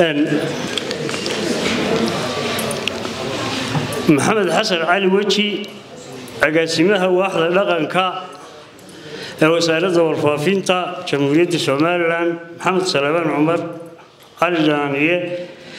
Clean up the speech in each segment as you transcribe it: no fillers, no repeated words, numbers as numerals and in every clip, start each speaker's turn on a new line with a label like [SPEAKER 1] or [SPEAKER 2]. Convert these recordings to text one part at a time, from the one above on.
[SPEAKER 1] محمد حسن علي وجهي أقاسمها واحدة لغنكا وسائل والفافينتا جمهورية الصوماليلاند محمد سليمان عمر علي جانية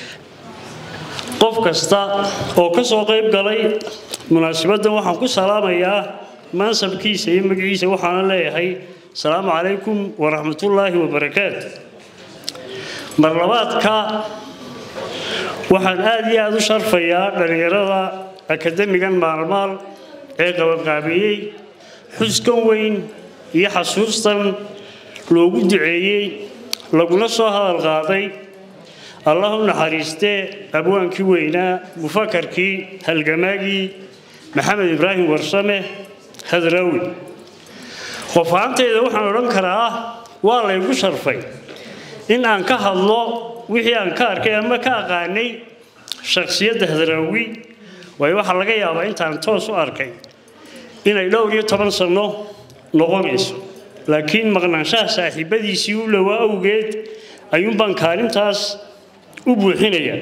[SPEAKER 1] قف كستا oo ka soo qayb galay munaasabada waxaan ku salaamayaa mansabkiisa iyo magaciisa waxaan leeyahay salaamu calaykum wa rahmatullaahi wa barakaatuh marlabaadka waxaan aad iyo aad u sharfayaa dhalinyarada akademigan maalmaal ee qabanqaabiyey xuskan weyn iyo xasuustan loogu duceeyey laguna soo hadal qaaday اللهم نحرسته أبوان كوينا مفكر كي هالجماجي محمد إبراهيم ورسمه هذراوي وفهمت إذا وحنا نكره والله يقول شرفي إن أنكه الله وهي أنكار كأما كأغاني شخصية هذراوي ويوح لقي أبا أنت عن توسو أركي إن لو يطبن صنو نغمس لكن مغنشاه صاحبتي سيولة وأوجد أيوم بنكارم تاس وبوحينيا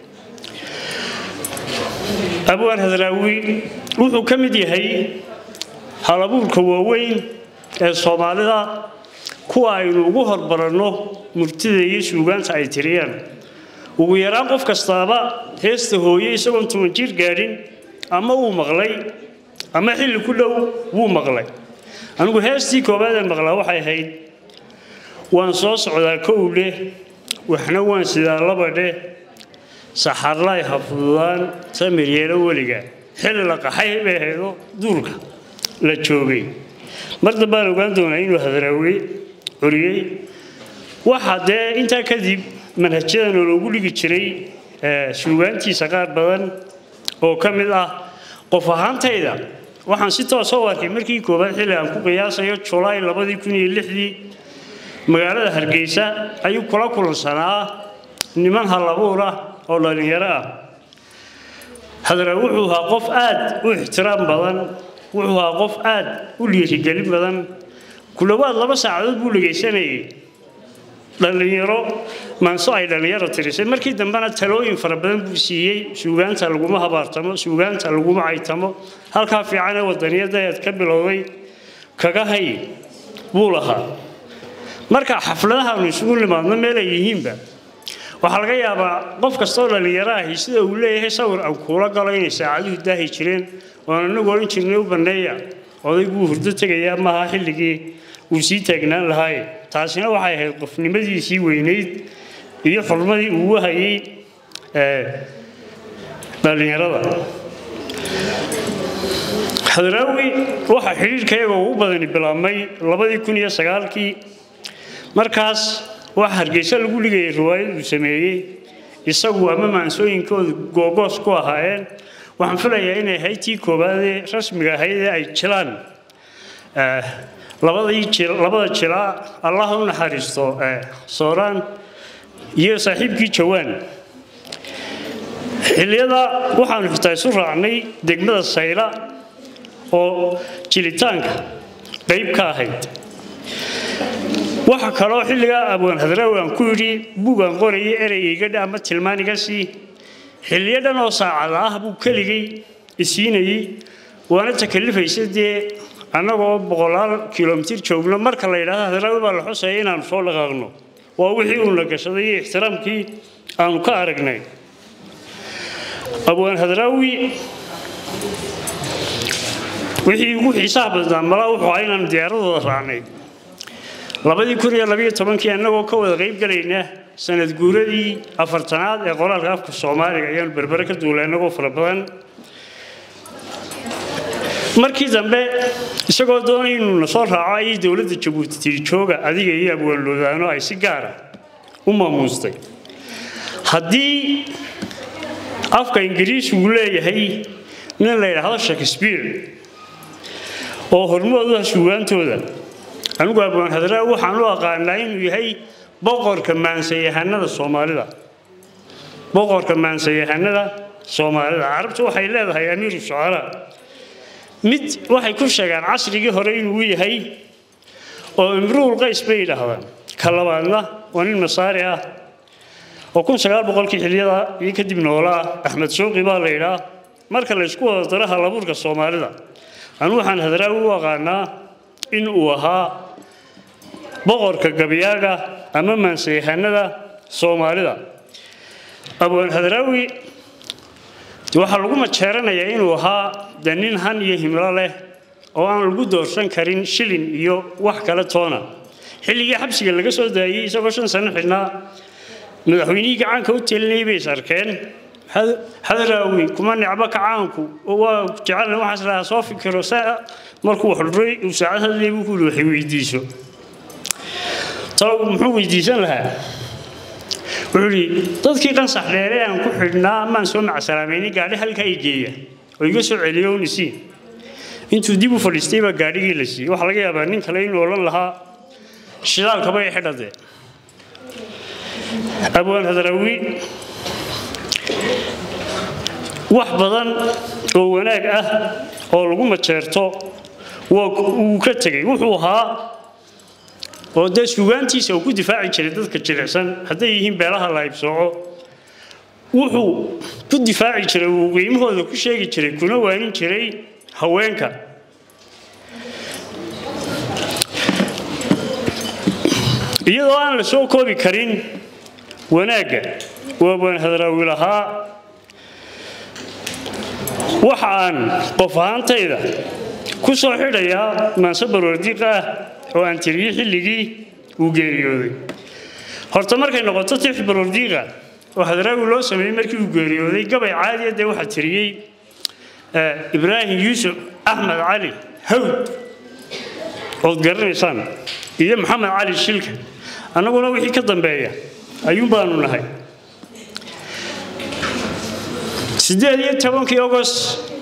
[SPEAKER 1] أبو الهذراوي وحو كمدي هي هالابو الكواوين الصوماليدا كوا aynu ugu horbarano murtida iyo suugaanta ay tiriyaan ugu yaraan qof kastaaba heesta hooyo isagoo tuman jir gaadhin ama uu maqlay ama xilli ku dhow wuu maqlay anigu heestii koobaad ee maqlaa waxay ahayd waan soo socdaa kowle وإحنا وانسيدا لبده سحر لا يحفظان سمير يلوليجا حل لك حي بهذا دورك لا تشوفي مرد بالو قاندون إنه هذراوي أريي واحد أنت كذب من هالشيء إنه لو قولي كشري شوانتي سكار بدن أو كمل قفهان تيدا وحن ستة صور كمركي كوبان حلا أنكو قياسا يتشولاي لبدي كوني اللحدي magaalada Hargeysa ayuu kula kulansanaa niman halabuura oo dhalinyaro ah hadra wuxuu ahaa qof aad u ixtiraam badan wuxuu ahaa qof aad u dhiirigelin badan kulawaad 2 saacadood buu dhageysanayay dhalinyaro maanso ay dhalinyaro tirisay markii dambana talooyin fara badan buu siiyay suugaanta laguma habaartamo suugaanta laguma caytamo halka fiican ee wadaniyada ay ka bilowday kaga hay buu lahaa marka xafladaha uu isugu limaadno meel ay yihiinba waxa laga yaabaa qof kasta oo dhalinyaro ah sida uu leeyahay sawir aan kula galay in saacaduhu daahi jireen oo anagu oran jirnay u baneeya odaygu hurdo tagaya ma aha xilligii uu sii taagnaan lahaay taasina waxay ahayd qofnimadiisii weynayd iyo xurmadii uu hayay dhalinyarada hadraawi waxa xiriirkayga ugu badan bilaabmay 2009kii markaas wax Hargeysa lagu ligay riwaayad uu sameeyay isagu ama maansooyinkooda googos ku ahaayeen waxaan filayaa inay haytii koobaad ee rasmiga ahayd ay jilaan labada jila Allah u naxariisto sooraan iyo saaxiibkii jawaan xilliyada waxaan xitaa isu raacnay degmada Sayla oo jilitaanka qayb ka ahayd waxa kale oo xilliga abaan hadraawi aan ku yiri buugan qorayay ereyga dhama tilmaaniga si xilliyadan oo saacada ah buu kaligay isiinayay waana takalifaysay anagoo 100 kiiloomitir joogno marka la yiraahdo hadraawi baa la xusay inaan soo dhaqaaqno waa wixii uu la gashaday ixtiraamkii aan ka aragnay abaan hadraawi wixii ugu xisaab badan malaha wuxuu aynaan diyaaradooda raacnay 2012 anagoo ka wada qayb galayna sanad guuradii afartanaad ee qoraalka afka Soomaaliga ayaan berber ka duuleynay fara badan markii dambe isagoo doonay inuu soo raaco ay dawladda Djibouti jooga adiga iyo abwaan loodaano ay si gaar ah u maamuustay haddii afka Ingiriis uu leeyahay nin la yiraahdo Shakespeare oo hormood u suugaantooda anigu abaan hadraawi waxaan u aqaanay inuu yahay boqorka maansayahanada Soomaalida carabtu waxay leedahay amiir shucara mid waxay ku sheegaan casrigii hore inuu yahay oo imruul qays bay yiraahdaan kalabaadna waa nin masaari ah وكون شغال بقول كي حليدا يكدب نولا أحمد شوقي بالليلة مركز الأسبوع تراها لابورك الصومالي ده أنا وحن هذا وقعنا إن وها بقول كجبياجا أمام من سيحنا ده الصومالي ده أبو الهدراوي waxa lagu majeeranaya inuu ahaa danin han iyo himlo leh oo aan lagu doorsan karin shilin iyo wax kala toona xilliga xabsiga laga soo daayay isagoo 5 sano xidhnaa madaxweynihii gacanka u telinay bay sarkeen hadraawi kuma nicba kacaanku oo jecel waxa la soo fikiro markuu xulray uu saacadaha uu ku weydiiso muxuu weydiisan lahaa wuri dadkii qansax dheere aan ku xidhnaa maan soo macsalaameyni gaari halka ay geeya oo iga soo celiyoonisi intuu dib u fadhiistay ba gaarigii la siiyay waxa laga yaabaa nin kale inuu oran lahaa shidaalka bay xidhade Abu al-Hadrawi wax badan oo wanaag ah oo lagu majeerto uu ka tagay wuxuu ahaa oo dad suugaantiisa uu ku difaaci jiray dadka jilicsan haday yihiin beelaha la ibsooco wuxuu ku difaaci jiray uu qiimahooda ku sheegi jiray kuna waanin jiray haweenka iyadoo aan la soo koobi karin wanaaga Abu Hadrawi lahaa waxaan qof ahaantayda ku soo xidhayaa maasabar wardiiqa oo aan tiriyay xilligii uu geeriyooday horta markay noqoto tii barordiiqa oo Hadrawi loo sameeyay markii uu geeriyooday gabay caadi ah waxa tiriyay Ibrahim Yusuf Ahmed Ali Hawd oo garanaysan iyo Maxamed Ali Shilka anaguna wixii ka dambeeya ayuu baanu nahay 18 August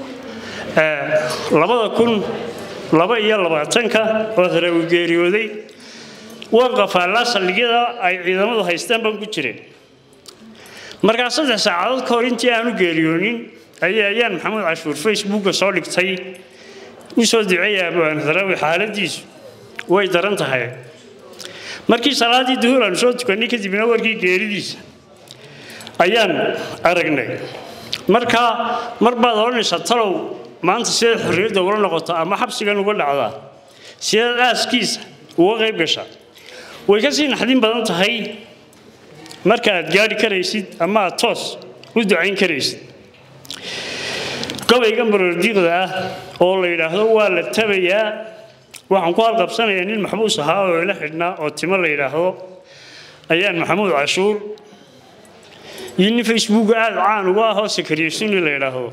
[SPEAKER 1] 2022 oo Hadrawi geeriyooday waqafa la saldhigyada ay ciidamadu haystaan baan ku jiray markaas 3 saacadood ka hor intii aanu geeriyoonin ayaan Maxamed Cashuur Facebook soo dhigtay u soo duceeyay Abu Hadrawi xaaladiisu way daran tahay markii salaadii duhur aan soo tukanay kadibna warkii geeridiisa ayaan aragnay marka marbaad oranaysa talow maanta sida xorriyada wala noqoto ama xabsigan uga dhacda sida aaskiisa uga qayb gasha way ka sii naxdin badan tahay marka aad gaari karaysid ama toos u ducayn karaysid gabaygan barordiiqda ah oo la yiraahdo waa la tabayaa waxaan ku halqabsanayaa nin maxbuus ahaa oo ila xidhnaa oo timo la yiraahdo ayaan Maxamuud Cashuur in Facebook aad caan uga ah oo Sakariyesun la yiraahdo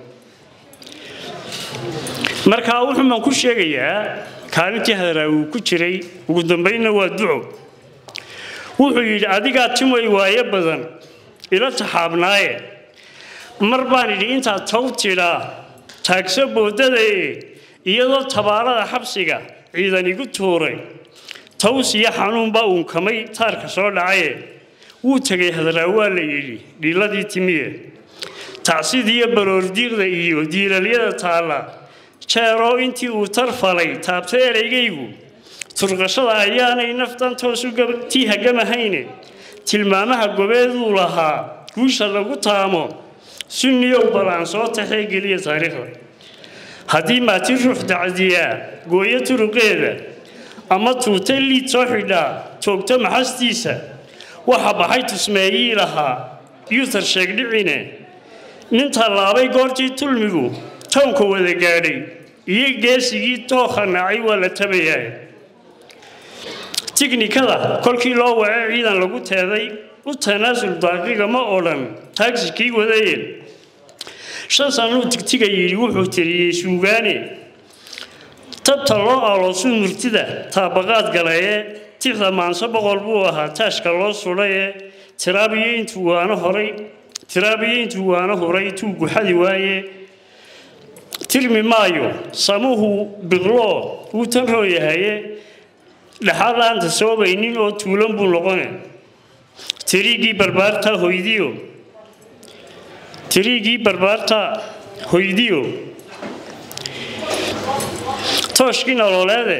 [SPEAKER 1] marka wuxuu man ku sheegayaa kaalintii Hadrawi ku jiray ugu dambeeyna waa duco wuxuu yiri adiga timay waaye badan ila taxaabnaaye mar baan idhi inta tawtira taagso boodada iyadoo tabaarada xabsiga ciidan igu tuuray tawsiya xanuun baa uu kamay taarka soo dhacay wuu tagay Hadrawi waa la yiri dhiiladii timiye taasidiya barordiiqda iyo diilalyada taala jeero intii uu tarfalay taabtay ereygaygu turqashada ayaanay naftan toos u gabtii hagamahayne tilmaamaha gobeedu lahaa guusha lagu taamo sunniyo balaan soo taxay geliya taariikhda haddii maatii ruux dacdiya gooyo turuqeeda ama tuutay liid soo xidhaa toogto maxastiisa waxa baxay tusmeeyii lahaa yuutar sheegdhicine nin tallaabay goortii tulmigu toonka wada gaadhay iyo geesigii tooqa nacay waa la tabayaa tiknikada kolkii loo wacay ciidan lagu teeday u tanaasul daqiiqa ma odhan taagsikii wadayeen 5 sano tigtiga yiri wuxuu tiriyay suugaane tabta loo aaloosu murtida taabaqaad galay tixda maanso boqol buu ahaa taashka loo sulay tiraabiyiintu waana horay tuu guxadi waaye tirmi maayo samuhu biqlo uu tan rooyahay dhaxalaanta soobaynin oo tuulan buu noqonay tirigii barbaarta hoydiyo tooshkii nololeede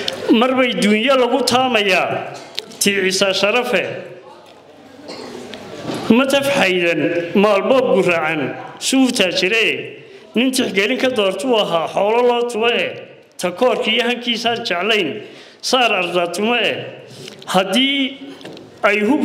[SPEAKER 1] marbay dunya lagu taamayaa tiicisa sharafe ما تفحيدا ما الباب قرعان شوف تاجري ننتح قالين كدورتوها حول الله توه تكور كيهن كيسان جعلين صار أرضاتوه هدي أيهوب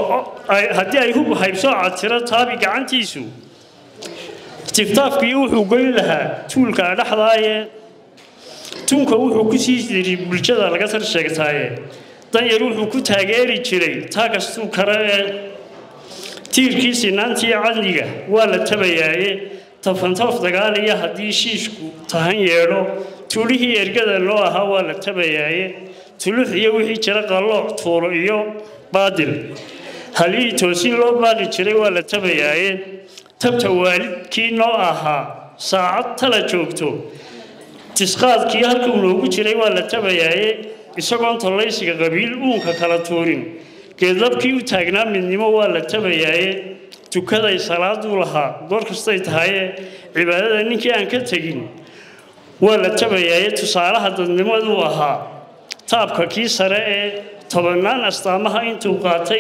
[SPEAKER 1] هيبصو عطرة طابق عن تيسو تفتاف كيوح وقل لها تولك على حضايا تونك وحو كسيسي بالجدة لقصر الشيكتايا dan yaruhu ku taageeri jiray taagastu kare tiirkiisi naantii cadliga waa la tabayay tafantaf dagaaliya hadii shiishku tahan yeelo tuulihii ergada loo ahaa waa la tabayay tuluxiyo wixii jira qallo tuuro iyo baadil halii toosin loo baaqi jiray waa la tabayay tabta waalidkii noo ahaa saacad tala joogto tisqaadkii halkuu loogu jiray waa la tabayay isagoon tollaysiga qabiil uunka kala tuurin geedlabkii u taagnaa midnimo waa la tabayay tukaday salaadu lahaa goor kastay tahay cibaadada ninkii aan ka tagin waa la tabayay tusaalaha dadnimadu ahaa taabka kii sare ee tobanaan astaamaha intuu qaatay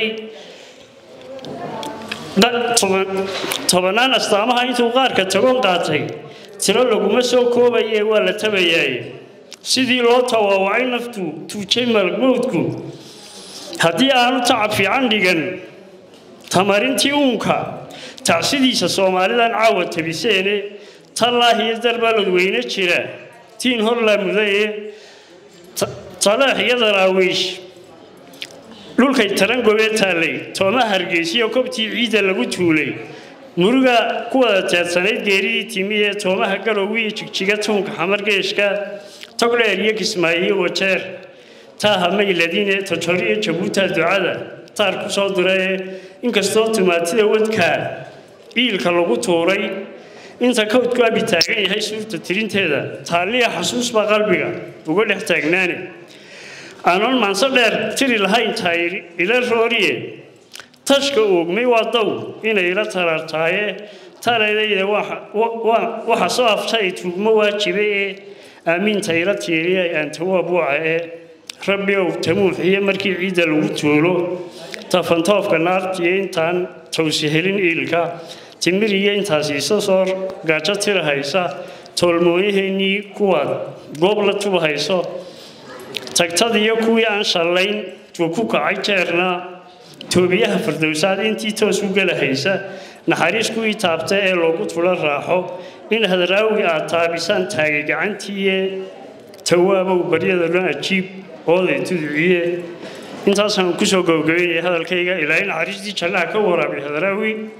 [SPEAKER 1] tobanaan astaamaha intuu qaarka tagoon qaatay tiro laguma soo koobayay waa la tabayay sidii loo tawaawacay naftu tuujay malmoodku haddii aanu tacab fiican dhigan tamarintii uunka tacsidiisa soomaalidan caawa tabiseene tallaahiyo darbalad weyne jira tiin hor la mudaye talaax iyo daraawiish dhulkay taran gobee taallay tooma hargeysiyo kobtii ciidda lagu tuulay muruga ku wada teedsanayd geeridii timi ee toomaha galowgiyo jigjiga tuunka xamargeeshka تقول لي كسماعي وشر تاها ميلادين تجاري جبوت الدعاء تارك صدره إنك استوت ما تدود كا إيل كلوجو توري إنت كوت كابي تاعي هاي سورة ترين تهذا تالي حسوس بقلبك وقول احتاجناني أنا ما نصدر تري الهاي تاير إلى الرورية تشكو مي وضو إن إلى ترى إذا وحصاف شيء مواجبه آمين تيرتي لي أن توابوا ربي وتموح هي مركي عيد الوتولو تفنطاف كنار تين تان توسيهلين إلكا تمريين تاسيسا صار قاعدة هايسا تولموي هني كواد قبل تو هايسا تكتادي يكوي عن شلين توكوك عيشرنا توبيها فردوسات انتي توسوق لهايسا نحريش كوي تابتا لوجو تولا راحو إن هذا راوي عطابيسان تاجي عنتي توابه وبريد لنا جيب هذا تدعيه إنت أصلاً كسو جوجين هذا الكيجا إلى إن عريس دي شلنا كورا بهذا راوي